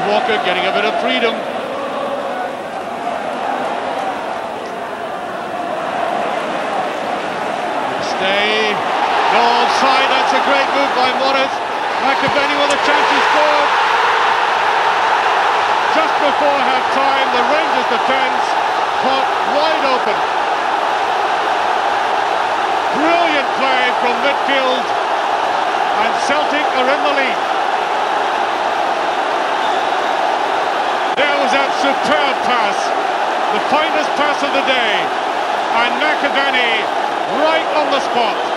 Walker getting a bit of freedom. McStay, no offside, that's a great move by Morris. McAvenny with a chance to score. Just before half-time, the Rangers defence caught wide open. Brilliant play from midfield, and Celtic are in the lead. There was that superb pass, the finest pass of the day, and McAvenny right on the spot.